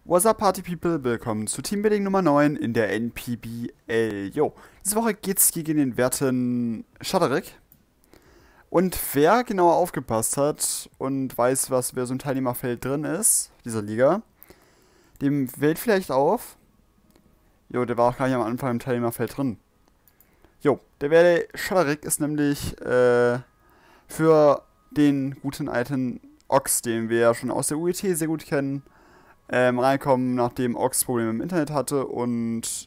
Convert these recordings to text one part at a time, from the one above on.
What's up, Party People? Willkommen zu Teambuilding Nummer 9 in der NPBL. Jo, diese Woche geht's gegen den werten Shaderick. Und wer genauer aufgepasst hat und weiß, wer so im Teilnehmerfeld drin ist, dieser Liga, dem fällt vielleicht auf, jo, der war auch gar nicht am Anfang im Teilnehmerfeld drin. Jo, der werte Shaderick ist nämlich für den guten alten Ox, den wir ja schon aus der UET sehr gut kennen, reinkommen, nachdem Ox Probleme im Internet hatte und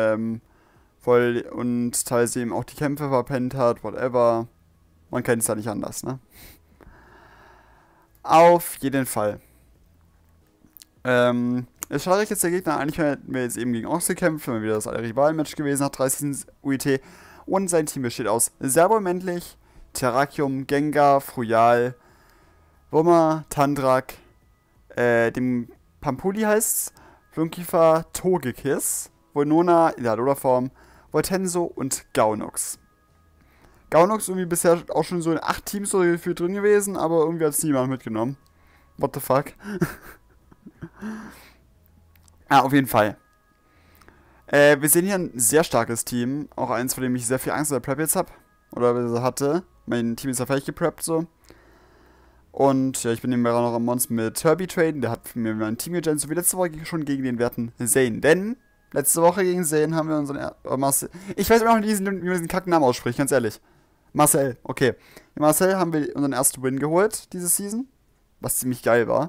teilweise eben auch die Kämpfe verpennt hat, whatever. Man kennt es ja nicht anders, ne? Auf jeden Fall. Ist Schaderick jetzt der Gegner. Eigentlich hätten wir jetzt eben gegen Ox gekämpft, wenn wir wieder das alte Rival-Match gewesen nach 30. UET. Und sein Team besteht aus Servo männlich, Terrakium, Gengar, Froyal, Wummer, Tandrak, dem Pampuli heißt's, Flunkiefer, Togekiss, Volnona in der Alola-Form, Voltenso und Gaunox. Gaunox irgendwie bisher auch schon so in 8 Teams so gefühlt drin gewesen, aber irgendwie hat es niemand mitgenommen. What the fuck? Auf jeden Fall. Wir sehen hier ein sehr starkes Team, auch eins, vor dem ich sehr viel Angst vor der Prep jetzt habe, oder hatte. Mein Team ist ja fertig gepreppt so. Und ja, ich bin nebenbei auch noch am Monster mit Herbie traden. Der hat mir mein Team gegennt, so wie letzte Woche schon gegen den werten Zane. Denn letzte Woche gegen Zane haben wir unseren Marcel. Ich weiß immer noch nicht, wie man diesen kacken Namen ausspricht, ganz ehrlich. Marcel, okay. In Marcel haben wir unseren ersten Win geholt diese Season. Was ziemlich geil war.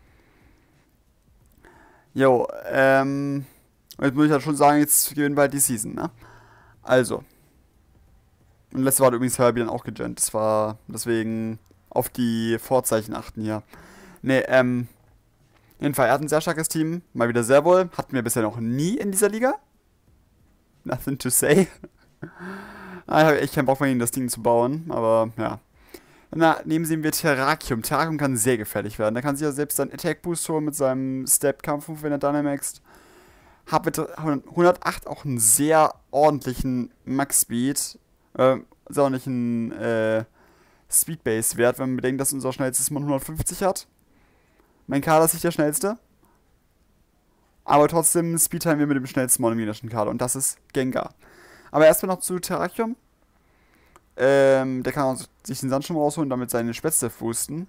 Jo, jetzt muss ich halt schon sagen, jetzt gewinnen wir halt die Season, ne? Also. Und letzte Woche hat übrigens Herbie dann auch gegent. Das war deswegen auf die Vorzeichen achten hier. Ne, jedenfalls, er hat ein sehr starkes Team. Mal wieder sehr wohl. Hatten wir bisher noch nie in dieser Liga. Nothing to say. Ich habe echt keinen Bock mehr, das Ding zu bauen. Aber, ja. Neben sehen wir Terrakium. Terrakium kann sehr gefährlich werden. Da kann sich ja selbst dann Attack Boost holen mit seinem Step-Kampf, wenn er Dynamaxt. Hat mit 108 auch einen sehr ordentlichen Max-Speed. Sehr ordentlichen, Speedbase-Wert, wenn man bedenkt, dass unser schnellstes Mon 150 hat. Mein Kader ist nicht der schnellste. Aber trotzdem speedtime wir mit dem schnellsten Mon im gegnerischen Kader. Und das ist Gengar. Aber erstmal noch zu Terrakium. Der kann sich den Sandsturm rausholen, damit seine Spätzle boosten.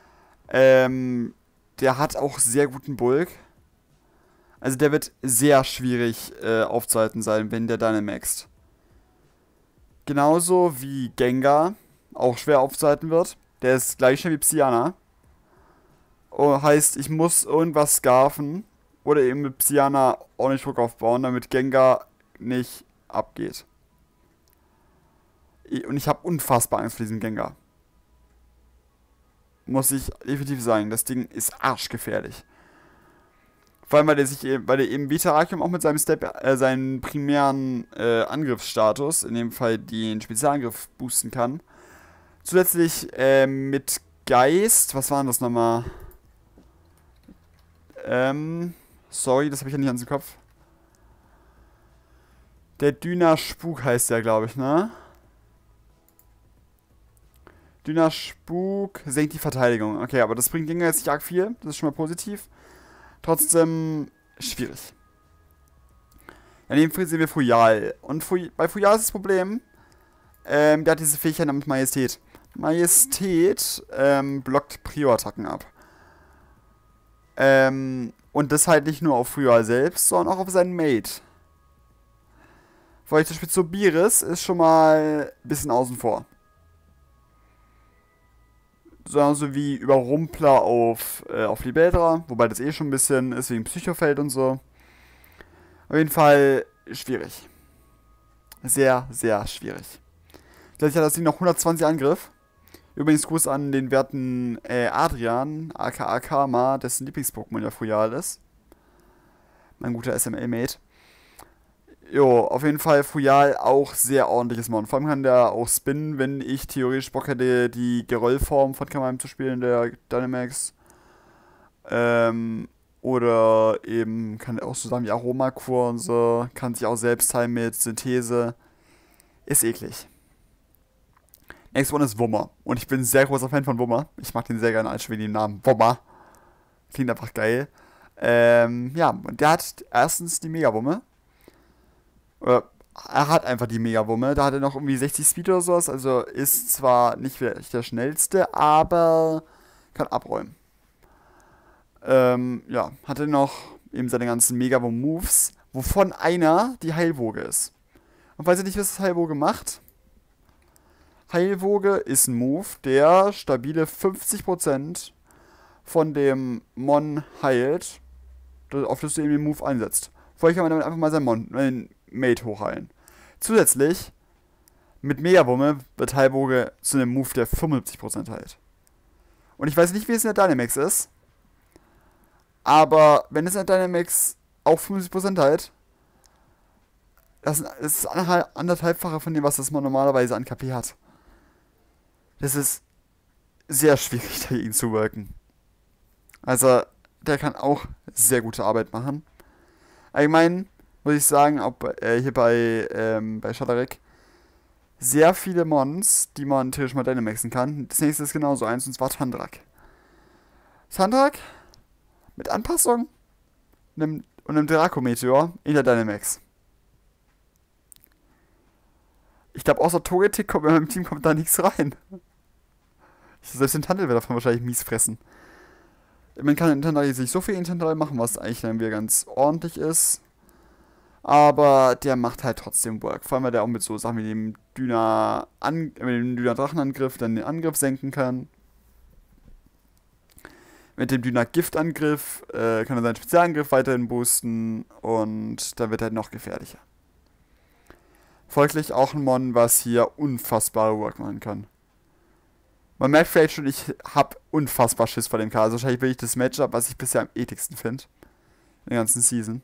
Der hat auch sehr guten Bulk. Also der wird sehr schwierig aufzuhalten sein, wenn der Dynamaxt. Genauso wie Gengar auch schwer aufzuhalten wird. Der ist gleich schnell wie Psyana. Oh, heißt, ich muss irgendwas scarfen oder eben mit Psyana ordentlich Druck aufbauen, damit Gengar nicht abgeht. Und ich habe unfassbar Angst vor diesem Gengar. Muss ich definitiv sagen, das Ding ist arschgefährlich. Vor allem, weil der eben wie Terrakium auch mit seinem seinen primären Angriffsstatus, in dem Fall den Spezialangriff boosten kann. Zusätzlich mit Geist, was war denn das nochmal? Sorry, das habe ich ja nicht an den Kopf. Der Dynaspuk heißt der, glaube ich, ne? Dynaspuk senkt die Verteidigung. Okay, aber das bringt Gengar jetzt nicht arg viel. Das ist schon mal positiv. Trotzdem schwierig. Daneben sehen wir Froyal. Und bei Froyal ist das Problem, der hat diese Fähigkeit namens Majestät. Majestät blockt Prio-Attacken ab. Und das halt nicht nur auf Froyal selbst, sondern auch auf seinen Mate. Weil zum Beispiel so Biris ist schon mal ein bisschen außen vor. So wie Überrumpler auf Libeldra, wobei das eh schon ein bisschen ist wegen Psychofeld und so. Auf jeden Fall schwierig. Sehr, sehr schwierig. Gleich hat das Ding noch 120 Angriff. Übrigens Gruß an den werten Adrian, aka Karma, dessen Lieblings-Pokémon ja Froyal ist. Mein guter SML-Mate. Jo, auf jeden Fall Froyal auch sehr ordentliches Mon. Vor allem kann der auch spinnen, wenn ich theoretisch Bock hätte, die Geröllform von Kamaim zu spielen, der Dynamax. Oder eben kann er auch so sagen wie Aromakur und so. Kann sich auch selbst heilen mit Synthese. Ist eklig. Next one ist Wummer. Und ich bin ein sehr großer Fan von Wummer. Ich mag den sehr gerne als wegen dem Namen Wummer. Klingt einfach geil. Ja, und der hat erstens die Megawumme. Oder er hat einfach die Megawumme. Da hat er noch irgendwie 60 Speed oder sowas. Also ist zwar nicht wirklich der schnellste, aber kann abräumen. Ja, hatte noch eben seine ganzen Megawumm-Moves, wovon einer die Heilwoge ist. Und falls ihr nicht wisst, was Heilwoge macht, Heilwoge ist ein Move, der stabile 50% von dem Mon heilt, auf das du eben den Move einsetzt. Vorher kann man damit einfach mal seinen Mate hochheilen. Zusätzlich, mit Megawumme wird Heilwoge zu einem Move, der 75% heilt. Und ich weiß nicht, wie es in der Dynamax ist, aber wenn es in der Dynamax auch 50% heilt, das ist anderthalbfache von dem, was das man normalerweise an KP hat. Das ist sehr schwierig, dagegen zu worken. Also, der kann auch sehr gute Arbeit machen. Allgemein muss ich sagen, auch hier bei Shadowrek, sehr viele Mons, die man theoretisch mal Dynamaxen kann. Das nächste ist genauso eins, und zwar Tandrak. Tandrak mit Anpassung und einem Draco-Meteor in der Dynamax. Ich glaube, außer Togetic kommt in meinem Team kommt da nichts rein. Selbst den Tandel wird davon wahrscheinlich mies fressen. Man kann in Tandel sich so viel in Tandel machen, was eigentlich dann wieder ganz ordentlich ist. Aber der macht halt trotzdem Work. Vor allem, weil der auch mit so Sachen wie dem Düna-Drachenangriff dann den Angriff senken kann. Mit dem Düna-Giftangriff kann er seinen Spezialangriff weiterhin boosten. Und dann wird er noch gefährlicher. Folglich auch ein Mon, was hier unfassbare Work machen kann. Man merkt vielleicht schon, ich habe unfassbar Schiss vor dem Chaos. Also wahrscheinlich wirklich das Matchup, was ich bisher am ethiksten finde. In der ganzen Season.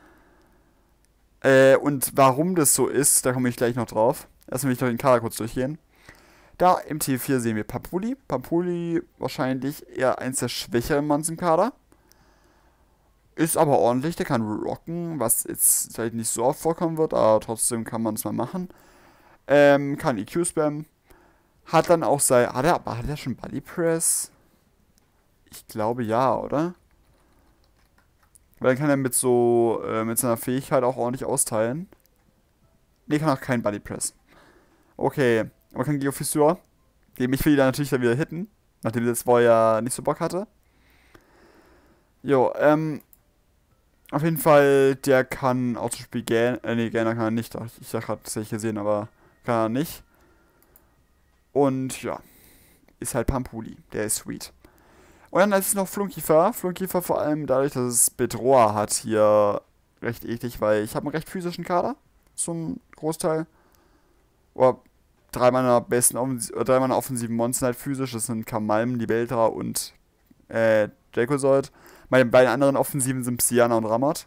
Und warum das so ist, da komme ich gleich noch drauf. Erstmal will ich noch den Kader kurz durchgehen. Da im T4 sehen wir Papuli. Papuli wahrscheinlich eher eins der schwächeren Mons im Kader. Ist aber ordentlich, der kann rocken, was jetzt vielleicht nicht so oft vorkommen wird, aber trotzdem kann man es mal machen. Kann EQ spammen. Hat dann auch sein. Hat er schon Body Press? Ich glaube ja, oder? Weil dann kann er mit seiner Fähigkeit auch ordentlich austeilen. Ne, kann auch kein Body Press. Okay, aber kann Geofissur. Mich will die dann natürlich dann wieder hitten. Nachdem das vorher nicht so Bock hatte. Jo, auf jeden Fall, der kann auch zum Beispiel Gainer kann er nicht. Ich dachte gerade, das hätte ich gesehen, aber kann er nicht. Und ja, ist halt Pampuli. Der ist sweet. Und dann ist es noch Flunkiefer. Flunkiefer vor allem dadurch, dass es Bedroher hat, hier recht eklig, weil ich habe einen recht physischen Kader zum Großteil. Oder drei meiner offensiven Monster halt physisch. Das sind Kamalm, Libeltra und Dracozoid. Meine beiden anderen Offensiven sind Psyana und Ramot.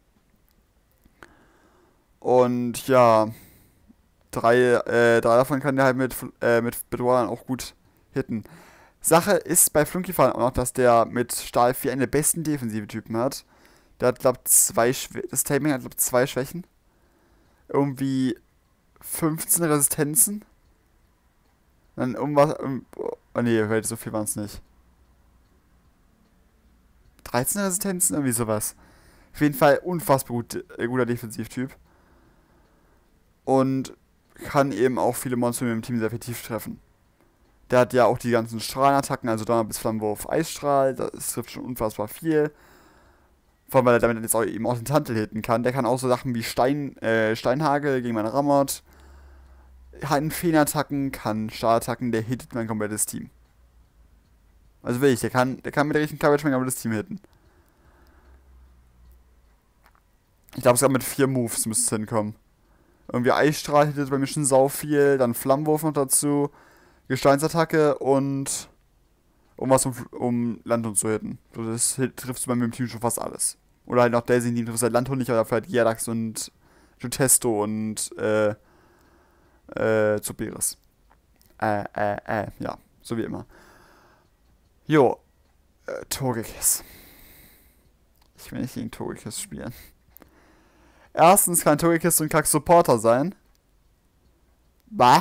Und ja, drei davon kann der halt mit Bedrohern auch gut hitten. Sache ist bei Flunkiefer auch noch, dass der mit Stahl 4 einen der besten Defensive-Typen hat. Der hat, glaube ich, das Taming hat, glaube ich, 2 Schwächen. Irgendwie 15 Resistenzen. Dann irgendwas. Oh nee, so viel waren es nicht. 13 Resistenzen, irgendwie sowas. Auf jeden Fall unfassbar guter Defensivtyp. Und kann eben auch viele Monster mit dem Team sehr effektiv treffen. Der hat ja auch die ganzen Strahlenattacken, also Donner bis Flammenwurf, Eisstrahl, das trifft schon unfassbar viel. Vor allem, weil er damit jetzt auch eben auch den Tantel hitten kann. Der kann auch so Sachen wie Steinhagel gegen meine Ramot, hat Feenattacken, kann Stahlattacken, der hittet mein komplettes Team. Also wirklich, der kann mit der richtigen Coverage mein komplettes Team hitten. Ich glaube, sogar mit 4 Moves müsste es hinkommen. Irgendwie Eisstrahl hittet bei mir schon sau viel, dann Flammenwurf noch dazu, Gesteinsattacke und was um Landhund zu hitten. So, das triffst du bei mir im Team schon fast alles. Oder halt noch Daisy, die trifft halt Landhund nicht, aber dafür halt Giarax und Jutesto und Zuberis. Ja, so wie immer. Jo, Togekiss. Ich will nicht gegen Togekiss spielen. Erstens kann Togekiss so ein Kack-Supporter sein. Bah.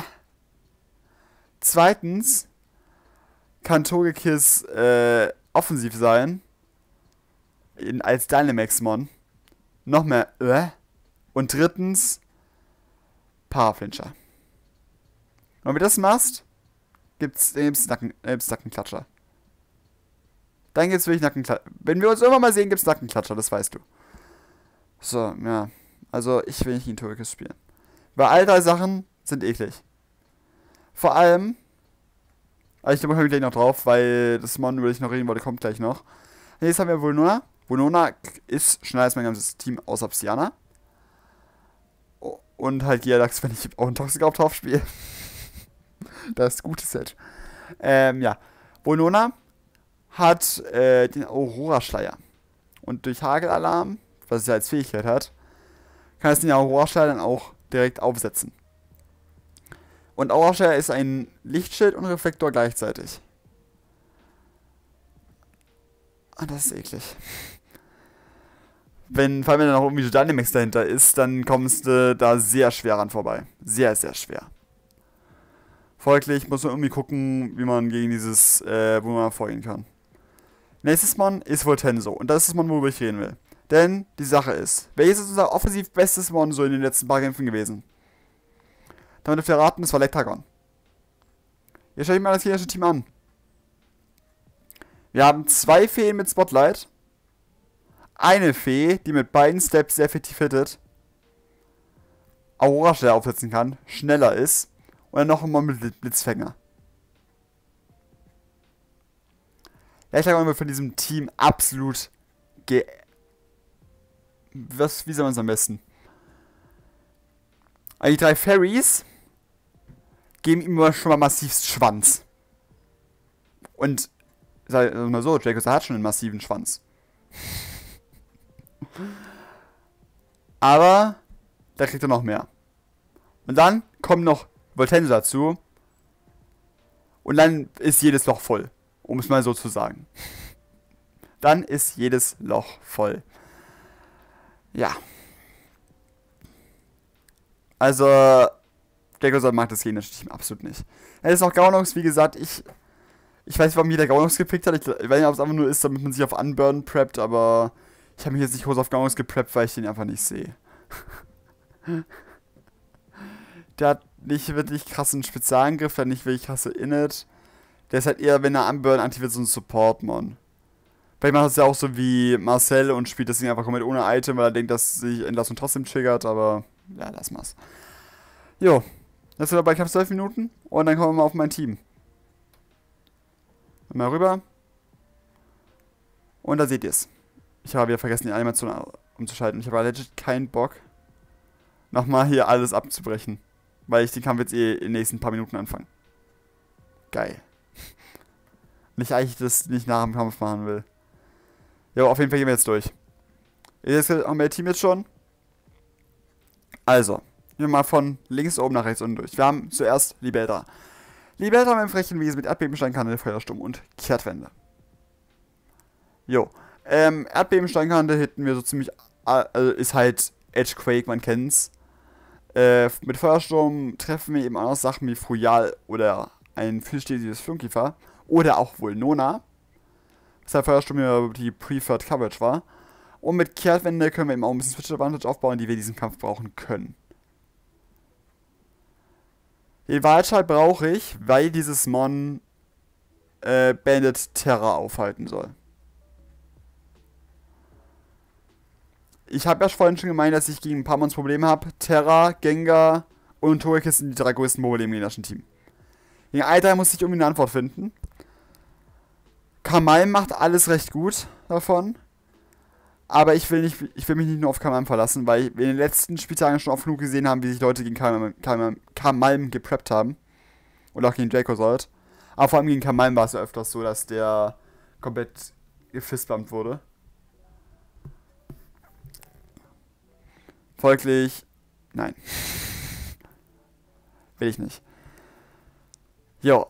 Zweitens kann Togekiss offensiv sein. als Dynamax-Mon. Noch mehr Und drittens Paraflincher. Und wenn du das machst, gibt's Nackenklatscher. Dann gibt's wirklich Nackenklatscher. Wenn wir uns irgendwann mal sehen, gibt's Nackenklatscher, das weißt du. So, ja. Also, ich will nicht gegen Togekiss spielen. Weil all drei Sachen sind eklig. Vor allem, also ich glaube, wir gleich noch drauf, weil das Mon, über das ich noch reden wollte, kommt gleich noch. Jetzt haben wir Volnona. Volnona ist schneller als mein ganzes Team außer Psyana. Und halt Geodax, wenn ich auch einen Toxic drauf spiele. Das ist ein gutes Set. Ja. Volnona hat den Aurora-Schleier. Und durch Hagelalarm, was es ja als Fähigkeit hat, kann es den Aurora-Schleier dann auch direkt aufsetzen. Und Aurora-Schleier ist ein Lichtschild und Reflektor gleichzeitig. Ah, das ist eklig. Vor allem wenn dann auch irgendwie so Dynamax dahinter ist, dann kommst du da sehr schwer ran vorbei. Sehr, sehr schwer. Folglich muss man irgendwie gucken, wie man gegen dieses, wo man vorgehen kann. Nächstes Mon ist Voltenso. Und das ist das Mon, worüber ich reden will. Denn die Sache ist, welches ist unser offensiv bestes Mon so in den letzten paar Kämpfen gewesen? Damit dürft ihr raten, das war Lektagon. Jetzt schaue ich mal das gegnerische Team an. Wir haben 2 Feen mit Spotlight. Eine Fee, die mit beiden Steps sehr effektiv hittet. Aurora schneller aufsetzen kann, schneller ist. Und dann noch einmal mit Blitzfänger. Lektagon wird von diesem Team absolut wie soll man es am besten? Also die 3 Fairies geben ihm schon mal massivst Schwanz. Und, sag mal so, Dracos hat schon einen massiven Schwanz. Aber, da kriegt er noch mehr. Und dann kommt noch Voltenso dazu. Und dann ist jedes Loch voll. Um es mal so zu sagen. Dann ist jedes Loch voll. Ja. Also, Dracos mag das gegnerische Team absolut nicht. Er ist auch Gaunox, wie gesagt, ich weiß nicht, warum jeder Gaunox gepickt hat. Ich weiß nicht, ob es einfach nur ist, damit man sich auf Unburn preppt, aber ich habe mich jetzt nicht groß auf Gaunox gepreppt, weil ich den einfach nicht sehe. Der hat nicht wirklich krassen Spezialangriff, der hat nicht wirklich krasse Init. Der ist halt eher, wenn er Unburn aktiviert, so ein Support-Mon. Vielleicht macht es ja auch so wie Marcel und spielt das Ding einfach komplett ohne Item, weil er denkt, dass sich Entlassung trotzdem triggert, aber ja, lass mal's. Jo, jetzt sind wir bei knapp 12 Minuten und dann kommen wir mal auf mein Team. Mal rüber. Und da seht ihr es. Ich habe wieder vergessen, die Animation umzuschalten. Ich habe legit keinen Bock, nochmal hier alles abzubrechen. Weil ich den Kampf jetzt in den nächsten paar Minuten anfange. Geil. Und ich eigentlich das nicht nach dem Kampf machen will. Ja, auf jeden Fall gehen wir jetzt durch. Jetzt haben wir das Team jetzt schon. Also, gehen wir mal von links oben nach rechts unten durch. Wir haben zuerst Libeltra. Libeltra mit dem frechen Wesen mit Erdbebensteinkante, Feuersturm und Kehrtwende. Jo. Erdbebensteinkante hitten wir so ziemlich, ist halt Edgequake, man kennt's. Mit Feuersturm treffen wir eben auch noch Sachen wie Fuyal oder ein vielstätiges Flunkiefer. Oder auch wohl Nona. Weshalb Feuersturm ja die Preferred Coverage war. Und mit Kehrtwende können wir eben auch ein bisschen Switch Advantage aufbauen, die wir diesen Kampf brauchen können. Den Wahlschall brauche ich, weil dieses Mon Bandit Terra aufhalten soll. Ich habe ja vorhin schon gemeint, dass ich gegen ein paar Mons Probleme habe. Terra, Gengar und Togekiss sind die 3 größten Probleme im gegnerischen Team. Gegen all 3 muss ich irgendwie eine Antwort finden. Kamal macht alles recht gut davon. Aber ich will mich nicht nur auf Kamal verlassen, weil wir in den letzten Spieltagen schon oft genug gesehen haben, wie sich Leute gegen Kamal gepreppt haben. Oder auch gegen Dracozold. Aber vor allem gegen Kamal war es ja öfters so, dass der komplett gefistbumpt wurde. Folglich, nein. Will ich nicht. Jo,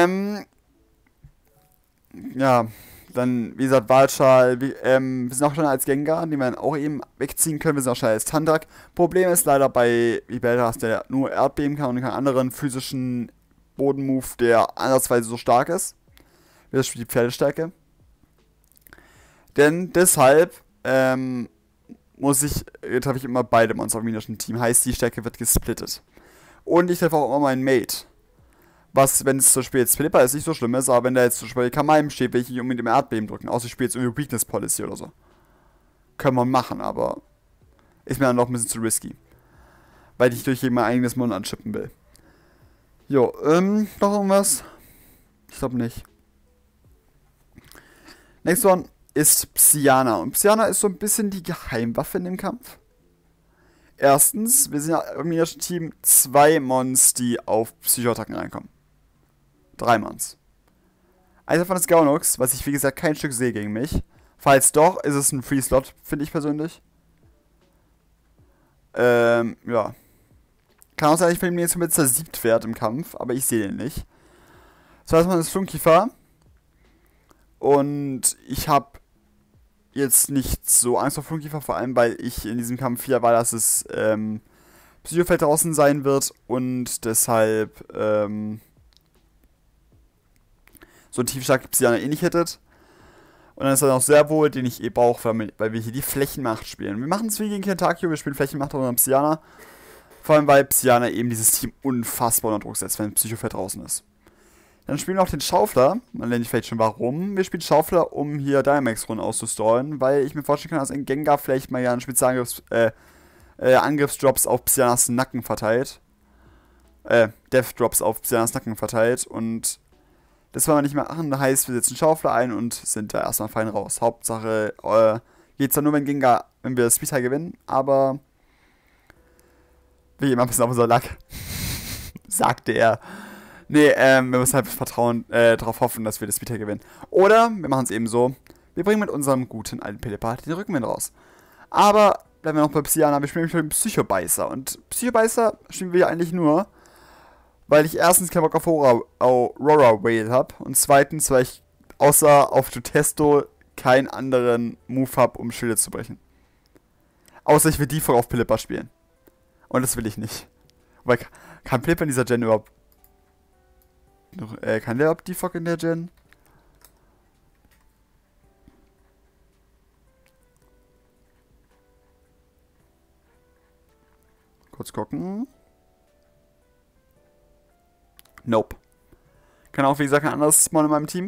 ja, dann, wie gesagt, Wahlschal, wir sind auch schon als Gengar, den wir dann auch eben wegziehen können. Wir sind auch schon als Tandrak. Problem ist leider bei Libeltra, dass der nur Erdbeben kann und keinen anderen physischen Bodenmove, der ansatzweise so stark ist. Das spielt die Pferdestärke. Denn deshalb treffe ich immer beide Monster im gegnerischen Team. Heißt, die Stärke wird gesplittet. Und ich treffe auch immer meinen Mate. Was, wenn es zum Beispiel jetzt Philippa ist, nicht so schlimm ist, aber wenn da jetzt zum Beispiel Kamaim steht, will ich nicht unbedingt im Erdbeben drücken. Außer ich spiele jetzt irgendwie Weakness Policy oder so. Können wir machen, aber ist mir dann noch ein bisschen zu risky. Weil ich durch mein eigenes Mon anschippen will. Jo, noch irgendwas? Ich glaube nicht. Next one ist Psyana. Und Psyana ist so ein bisschen die Geheimwaffe in dem Kampf. Erstens, wir sind ja im gegnerischen Team 2 Mons, die auf Psychoattacken reinkommen. 3 Mons. Eins davon ist Gaunux, was ich wie gesagt kein Stück sehe gegen mich. Falls doch, ist es ein Free Slot, finde ich persönlich. Ja. Kann auch sein, ich bin mir jetzt mit zersiebt werde im Kampf, aber ich sehe den nicht. Zweites Mal ist Flunkiefer. Und ich habe jetzt nicht so Angst vor Flunkiefer, vor allem weil ich in diesem Kampf hier war, dass es Psychofeld draußen sein wird und deshalb so einen tiefstarken Psyana eh nicht hättet. Und dann ist er noch sehr wohl, den ich eh brauche, weil wir hier die Flächenmacht spielen. Wir machen es wie gegen Kentakio, wir spielen Flächenmacht unter Psyana. Vor allem, weil Psyana eben dieses Team unfassbar unter Druck setzt, wenn Psychofeld draußen ist. Dann spielen wir noch den Schaufler. Man lernt vielleicht schon warum. Wir spielen Schaufler, um hier Dynamax-Runden auszustallen, weil ich mir vorstellen kann, dass ein Gengar vielleicht mal ja einen Angriffsdrops auf Psyanas Nacken verteilt. Death-Drops auf Psyanas Nacken verteilt und das wollen wir nicht mehr machen. Das heißt, wir setzen Schaufler ein und sind da erstmal fein raus. Hauptsache, geht's dann nur, wenn wir das Speedteil gewinnen, aber wir gehen mal ein bisschen auf unser Lack. Sagte er. Nee, wir müssen halt darauf hoffen, dass wir das Speedteil gewinnen. Oder wir machen es eben so. Wir bringen mit unserem guten alten Pelepath den Rückenwind raus. Aber bleiben wir noch bei Psyana. Wir spielen mit dem Psychobeißer. Und Psychobeißer spielen wir eigentlich nur, weil ich erstens keinen Bock auf Aurora Whale habe. Und zweitens, weil ich außer auf Tutesto keinen anderen Move habe, um Schilde zu brechen. Außer ich will Default auf Pilipper spielen. Und das will ich nicht. Weil kann Pilipper in dieser Gen überhaupt... kann der überhaupt Default in der Gen? Kurz gucken. Nope. Kann auch, wie gesagt, ein anderes Mon in meinem Team.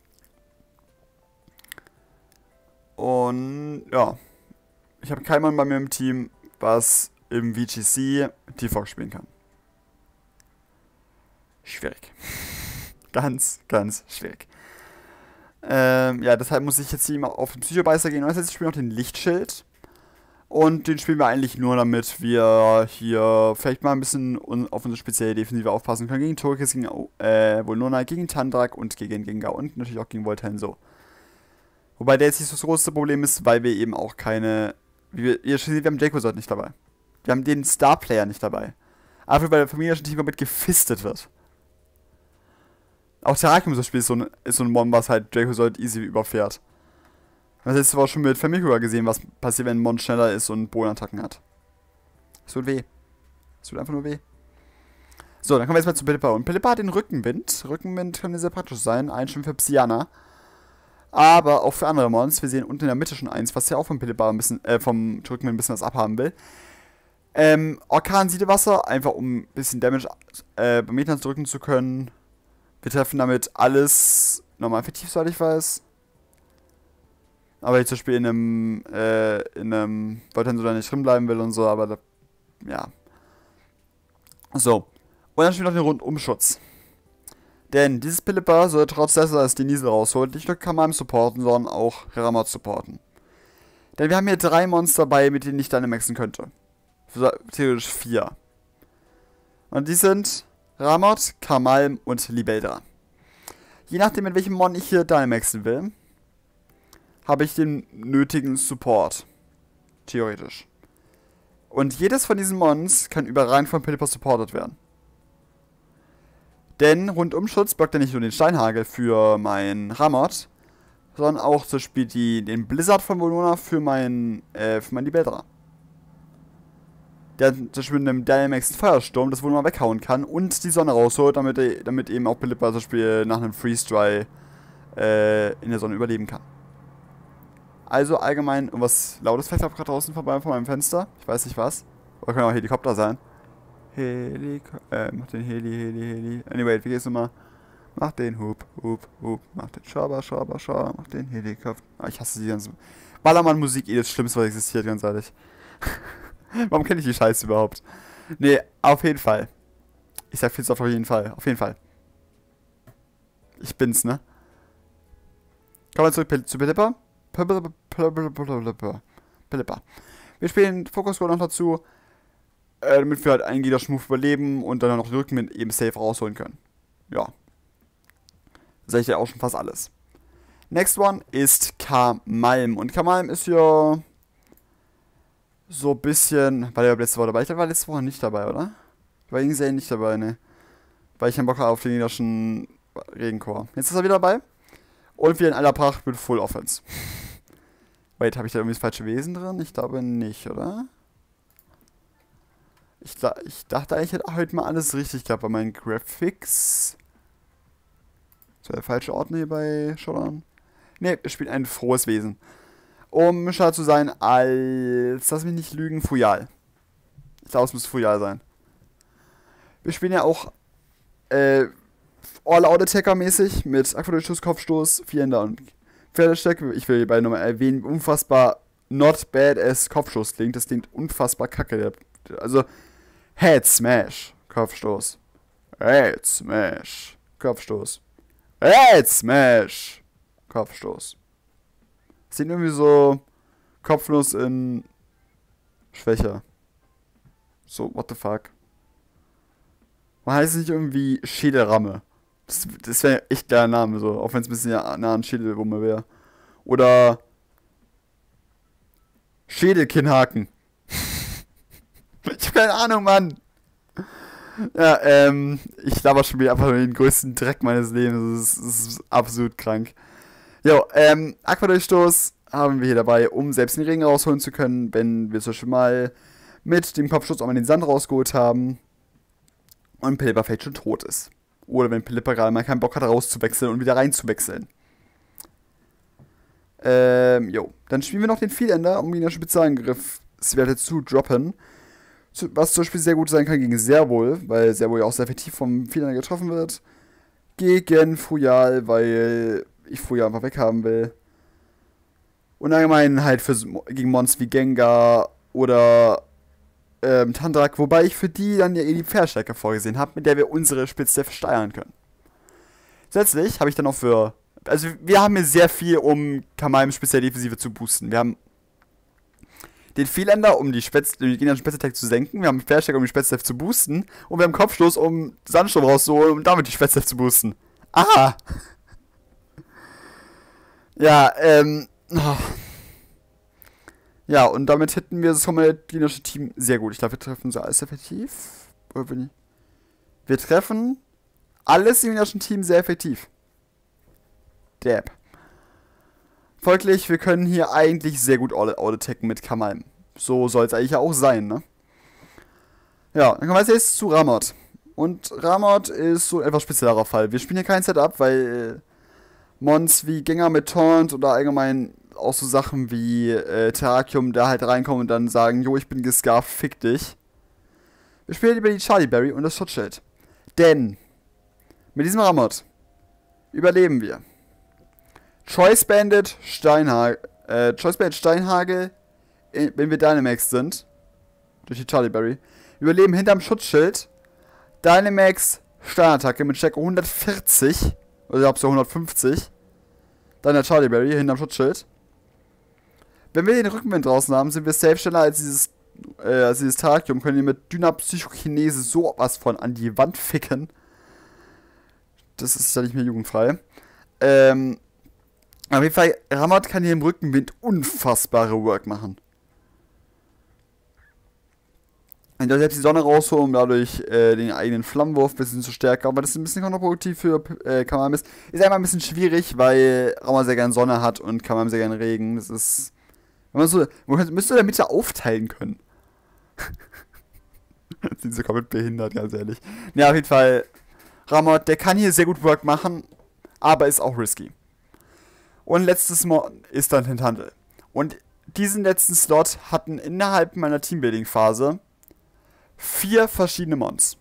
Und ja. Ich habe keinen Mann bei mir im Team, was im VGC Default spielen kann. Schwierig. Ganz, ganz schwierig. Ja, deshalb muss ich jetzt hier mal auf den Psychobeißer gehen. Und jetzt spielen wir noch den Lichtschild. Und den spielen wir eigentlich nur, damit wir hier vielleicht mal ein bisschen auf unsere spezielle Defensive aufpassen können. Gegen Togekiss, gegen Volnona, gegen Tandrak und gegen Gengar und natürlich auch gegen Voltenso. Wobei der jetzt nicht so das große Problem ist, weil wir eben auch keine... Wir haben Dracozold nicht dabei. Wir haben den Star-Player nicht dabei. Einfach weil der familiäre Team komplett gefistet wird. Auch Terrakium zum Beispiel ist so ein Mon, was halt Dracozold easy überfährt. Das hast du aber auch schon mit Famicula gesehen, was passiert, wenn ein Mon schneller ist und Bodenattacken hat. Es tut weh. Es tut einfach nur weh. So, dann kommen wir jetzt mal zu Pilipper. Und Pilipper hat den Rückenwind. Rückenwind kann sehr praktisch sein. Ein schon für Psyana. Aber auch für andere Mons. Wir sehen unten in der Mitte schon eins, was ja auch vom Pilipper ein bisschen, vom Rückenwind ein bisschen was abhaben will. Orkan Siedewasser, einfach um ein bisschen Damage beim Metern drücken zu können. Wir treffen damit alles normal effektiv, soweit ich weiß. Aber ich zum Beispiel in einem Voltenso da nicht drin bleiben will und so, aber da, ja. So. Und dann spielen wir noch den Rundumschutz. Denn dieses Pilipper soll trotz dessen, dass es die Niesel rausholt, nicht nur Kamaim supporten, sondern auch Ramot supporten. Denn wir haben hier 3 Monster dabei, mit denen ich Dynamaxen könnte. Theoretisch 4. Und die sind Ramot, Kamaim und Libeldra. Je nachdem, mit welchem Mon ich hier Dynamaxen will, habe ich den nötigen Support. Theoretisch. Und jedes von diesen Mons kann über Reihen von Pilipper supported werden. Denn Rundumschutz blockt ja nicht nur den Steinhagel für mein Ramot, sondern auch zum Beispiel den Blizzard von Volnona für mein Libeldra. Der zum Beispiel mit einem Dynamax Feuersturm das Volnona weghauen kann und die Sonne rausholt, damit eben auch Pilipper zum Beispiel nach einem Freeze-Dry in der Sonne überleben kann. Also allgemein irgendwas Lautes fährt gerade draußen vorbei von meinem Fenster. Ich weiß nicht was. Oder kann auch Helikopter sein. Mach den Heli. Anyway, wie geht's nochmal? Mach den Hub. Mach den Schaber. Mach den Helikopter. Ah, ich hasse die ganze Ballermann-Musik, das Schlimmste, was existiert, ganz ehrlich. Warum kenne ich die Scheiße überhaupt? Nee, auf jeden Fall. Ich sag viel auf jeden Fall. Auf jeden Fall. Ich bin's, ne? Kommen wir zurück zu Pilippa. Pilippa. Wir spielen Focus Gold noch dazu, damit wir halt einen Gegner-Schmove überleben und dann noch den Rückenwind eben safe rausholen können. Ja. Das ist ja auch schon fast alles. Next one ist Kamalm. Und Kamalm ist ja so ein bisschen. War der letzte Woche dabei? Ich glaube, war letzte Woche nicht dabei, oder? Ich war irgendwie nicht dabei, ne? Weil ich keinen Bock habe auf den niederschen Regenchor. Jetzt ist er wieder dabei. Und wieder in aller Pracht mit Full Offense. Wait, habe ich da irgendwie das falsche Wesen drin? Ich glaube nicht, oder? Ich dachte eigentlich, ich hätte heute mal alles richtig gehabt bei meinen Graphics. Ist der falsche Ordner hier bei Showdown? Ne, wir spielen ein frohes Wesen. Um schneller zu sein als, lass mich nicht lügen, Fuyal. Ich glaube, es müsste Fuyal sein. Wir spielen ja auch All-Out-Attacker-mäßig mit Aquadurchschuss, Kopfstoß, Vierhänder und Pferdesteck. Ich will hierbei nochmal erwähnen, unfassbar not badass Kopfstoß klingt. Das klingt unfassbar kacke. Also, Head Smash, Kopfstoß. Head Smash, Kopfstoß. Head Smash, Kopfstoß. Das klingt irgendwie so kopflos in schwächer. So, what the fuck. Man heißt es nicht irgendwie Schädelramme. Das wäre echt der Name, so. Auch wenn es ein bisschen nah an Schädelwumme wäre. Oder Schädelkinnhaken. Ich hab keine Ahnung, Mann. Ja, ich laber schon wieder einfach nur den größten Dreck meines Lebens. Das ist absolut krank. Jo, Aquadurchstoß haben wir hier dabei, um selbst den Regen rausholen zu können, wenn wir zum Beispiel mal mit dem Kopfstoß auch mal den Sand rausgeholt haben und Pilippa vielleicht schon tot ist. Oder wenn Pilippa gerade mal keinen Bock hat, rauszuwechseln und wieder reinzuwechseln. Dann spielen wir noch den Vielender, um ihn in der Spezialangriffswerte zu droppen. Was zum Beispiel sehr gut sein kann gegen Servol, weil Servol ja auch sehr effektiv vom Vielender getroffen wird. Gegen Fuyal, weil ich Fuyal einfach weghaben will. Und allgemein halt gegen Mons wie Gengar oder Tandrak, wobei ich für die dann ja die Pferdstärke vorgesehen habe, mit der wir unsere Spitzdef steuern können. Zusätzlich habe ich dann auch also wir haben hier sehr viel, um Kamalm Spezialdefensive zu boosten. Wir haben den Vielender, um die gegnerischen Spätzattack zu senken. Wir haben Pferdstärke, um die Spätzdef zu boosten. Und wir haben Kopfstoß, um Sandsturm rauszuholen und damit die Spätzdef zu boosten. Aha! Ja, oh. Ja, und damit hätten wir das gegnerische Team sehr gut. Ich glaube, wir treffen so alles effektiv. Oder bin ich? Wir treffen alles im gegnerischen Team sehr effektiv. Dab. Folglich, wir können hier eigentlich sehr gut All-Out-Attacken mit Kamalm. So soll es eigentlich auch sein, ne? Ja, dann kommen wir jetzt zu Ramot. Und Ramot ist so ein etwas speziellerer Fall. Wir spielen hier kein Setup, weil Mons wie Gengar mit Taunt oder allgemein auch so Sachen wie Terrakium da halt reinkommen und dann sagen, jo, ich bin gescarft, fick dich. Wir spielen über die Charlie Berry und das Schutzschild. Denn mit diesem Ramot überleben wir. Choice Bandit Steinhagel, wenn wir Dynamax sind, durch die Charlie Berry, überleben hinterm Schutzschild Dynamax Steinattacke mit Stärke 140, oder ob so 150, dann der Charlie Berry hinterm Schutzschild. Wenn wir den Rückenwind draußen haben, sind wir safe schneller als dieses Terrakium, können wir mit Dynapsychokinese so was von an die Wand ficken. Das ist ja nicht mehr jugendfrei. Auf jeden Fall, Ramot kann hier im Rückenwind unfassbare Work machen. Und da selbst die Sonne rausholen, um dadurch den eigenen Flammenwurf ein bisschen zu stärken. Aber das ist ein bisschen kontraproduktiv für Kamalm. Ist einmal ein bisschen schwierig, weil Ramot sehr gerne Sonne hat und Kamalm sehr gerne Regen. Das ist. Man müsste in der Mitte aufteilen können. Die sind so komplett behindert, ganz ehrlich. Ja, auf jeden Fall. Ramot, der kann hier sehr gut Work machen, aber ist auch risky. Und letztes Mal ist dann Tintandel. Und diesen letzten Slot hatten innerhalb meiner Teambuilding-Phase 4 verschiedene Mons.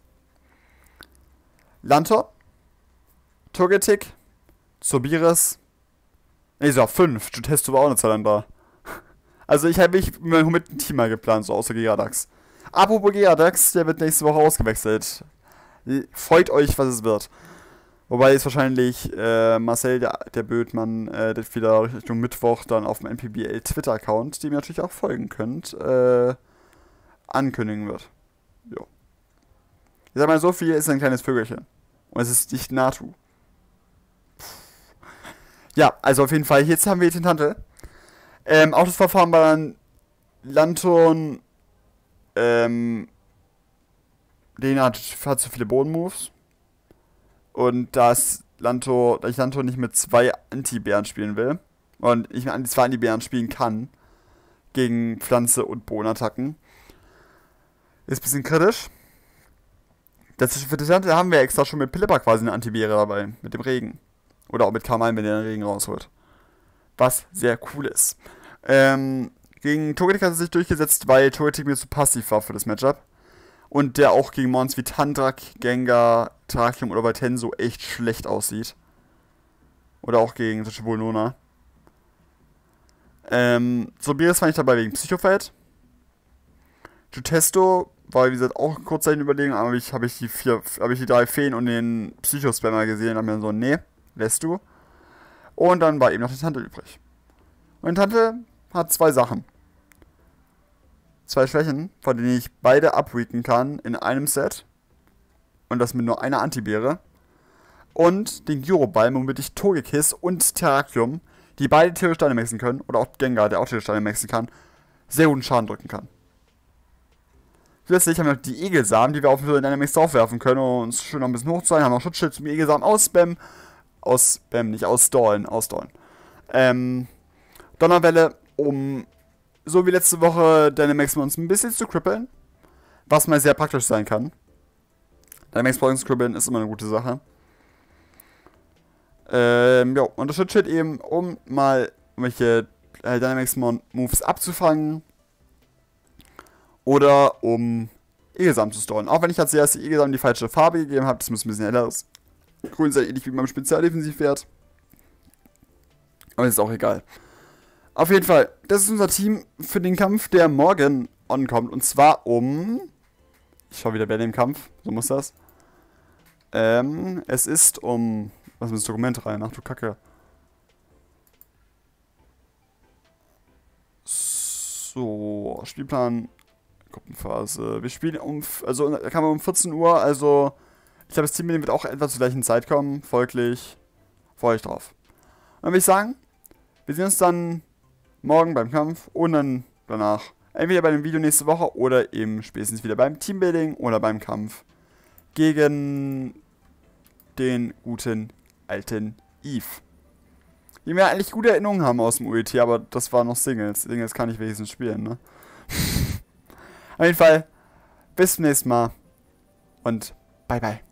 Lantor, Togetic, Zobiris, nee, so 5. Jutesto war auch eine Zeit lang da. Also ich habe mich mit einem Team mal geplant, so außer Gyarados. Apropos Gyarados, der wird nächste Woche ausgewechselt. Freut euch, was es wird. Wobei es wahrscheinlich Marcel, der Bödmann, der wieder Richtung Mittwoch dann auf dem NPBL Twitter-Account, dem ihr natürlich auch folgen könnt, ankündigen wird. Jo. Ich sag mal, so viel ist ein kleines Vögelchen. Und es ist nicht Natu. Ja, also auf jeden Fall, jetzt haben wir den Tante. Auch das Verfahren war dann Lanturn, den hat zu viele Bodenmoves. Und da ich Lantur nicht mit 2 Anti-Bären spielen will, und ich mit 2 Anti-Bären spielen kann, gegen Pflanze- und Bodenattacken, ist ein bisschen kritisch. Für das Tante haben wir extra schon mit Pilipper quasi eine Anti-Bäre dabei, mit dem Regen. Oder auch mit Carmine, wenn der den Regen rausholt. Was sehr cool ist. Gegen Togetic hat er sich durchgesetzt, weil Togetic mir zu passiv war für das Matchup. Und der auch gegen Mons wie Tandrak, Gengar, Trakium oder Valtenso echt schlecht aussieht. Oder auch gegen Bolnona. Sobiris fand ich dabei wegen Psychofeld. Jutesto war, wie gesagt, auch kurzzeitig überlegen, aber habe ich die 3 Feen und den Psychospammer gesehen und habe mir so, nee, lässt du. Und dann war eben noch die Tante übrig. Und die Tante hat 2 Sachen. 2 Schwächen, von denen ich beide upweaken kann in einem Set. Und das mit nur einer Antibeere. Und den Gyro-Ball, womit ich Togekiss und Terrakium, die beide theoretisch Dynamaxen können, oder auch Gengar, der auch theoretisch Dynamaxen kann, sehr guten Schaden drücken kann. Zusätzlich haben wir noch die Egelsamen, die wir auf den Dynamax draufwerfen können, um uns schön noch ein bisschen hoch zu sein. Haben auch Schutzschild zum Egelsamen ausspammen. Ausdollen. Donnerwelle, um so wie letzte Woche Dynamax uns ein bisschen zu krippeln. Was mal sehr praktisch sein kann. Dynamax Poison zu krippeln ist immer eine gute Sache. Ja, und das Schutzschild eben, um mal irgendwelche Dynamax Moves abzufangen. Oder um Egelsamen zu storen. Auch wenn ich als erstes Egelsamen die falsche Farbe gegeben habe, das muss ein bisschen heller aus. Grün ist ja ähnlich wie beim Spezialdefensivwert. Aber ist auch egal. Auf jeden Fall, das ist unser Team für den Kampf, der morgen ankommt. Und zwar um... Ich schau wieder bei dem Kampf, so muss das. Es ist um... Was ist das Dokument rein? Ach du Kacke. So, Spielplan... Gruppenphase. Wir spielen also da kann man um 14 Uhr, also ich glaube, das Team wird auch etwa zur gleichen Zeit kommen, folglich freue ich drauf. Und dann würde ich sagen, wir sehen uns dann morgen beim Kampf und dann danach entweder bei dem Video nächste Woche oder eben spätestens wieder beim Teambuilding oder beim Kampf gegen den guten alten Eve. Die mir eigentlich gute Erinnerungen haben aus dem UET, aber das war noch Singles. Singles kann ich wenigstens spielen, ne? Auf jeden Fall, bis zum nächsten Mal und bye bye.